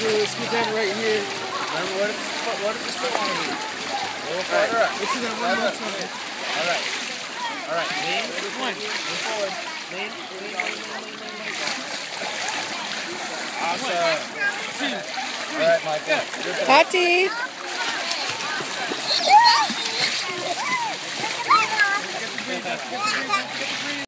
scoot down right here. Remember, what does this foot want to be? A little farther up. It's in a one more time. All right. All right. Lean. Move forward. Lean. Awesome. All right, Michael. Taty.